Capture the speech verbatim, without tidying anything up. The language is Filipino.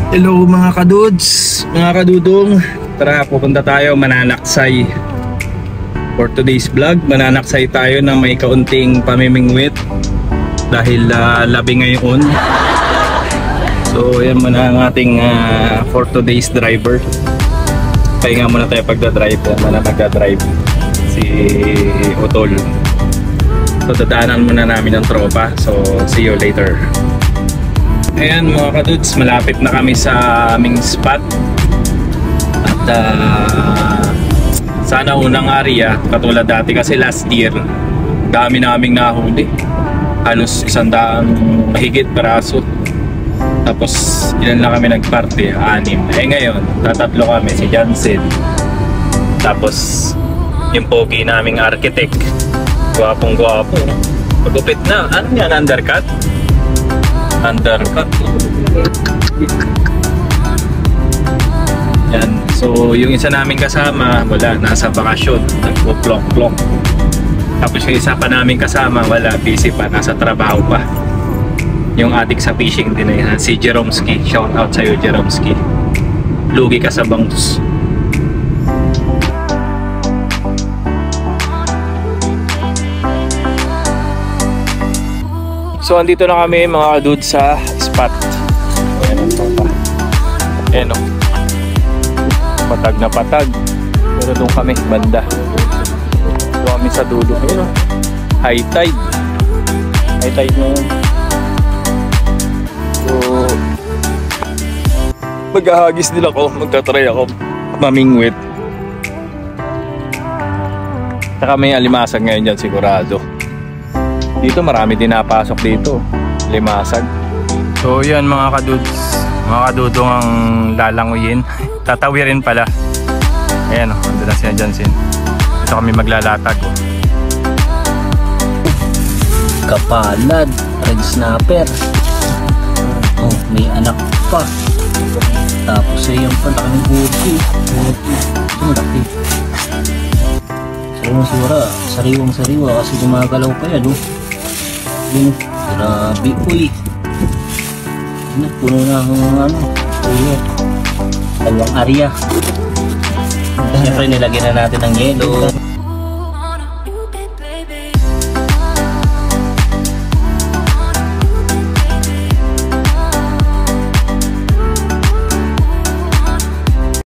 Hello mga kadudes, mga kadudong. Tara, pupunta tayo Mananaksay. For today's vlog, mananaksay tayo na may kaunting pamimingwit dahil uh, labi ngayon. So yan muna ang ating uh, for today's driver. Pahinga muna tayo pagdadrive. Yan muna magdadrive si Utol. So dadaanan muna namin ng tropa. So see you later. Ayan mga kadudes, malapit na kami sa aming spot. At uh, sana unang area, katulad dati kasi last year dami naming nahuli, halos isang daang mahigit peraso. Tapos ilan lang kami nagparte, anim. Eh ngayon, tatatlo kami, si Jansen, tapos yung pogi naming architect, gwapong gwapo, magupit na. Ano yan, undercut? Undercut. Yan. So yung isa namin kasama wala, nasa bakasyon, nagpo-plok-plok. Tapos yung isa pa namin kasama wala, busy pa, nasa trabaho pa. Yung adik sa fishing din na yan, si Jeromski. Shout out sa'yo Jeromski, lugi ka sa bangus. So andito na kami mga kadude sa spot. Ayan ang tropa. Ayan o, patag na patag. Pero doon kami banda, doon kami sa dulo. Ayan o, high tide. High tide na yun. So maghahagis din ako, magtatry ako mamingwit. Saka may alimasag ngayon dyan sigurado. Dito marami din napasok dito, limasag. So yan mga kadudes, mga kadudong ang lalanguyin. Tatawirin pala. Ayan o, oh, andun na siya Jansen. Dito kami maglalatag oh. Kapalad, red snapper. Oh, may anak pa. Tapos ay yung palaking buti. Ito malaki. Sariwang-sura, sariwang-sariwa kasi gumagalaw pa yan oh. Yun, grabe uy. Ano, puno na ang ano, puno. Dalawang area. Siyempre nilagyan na natin ng yelo.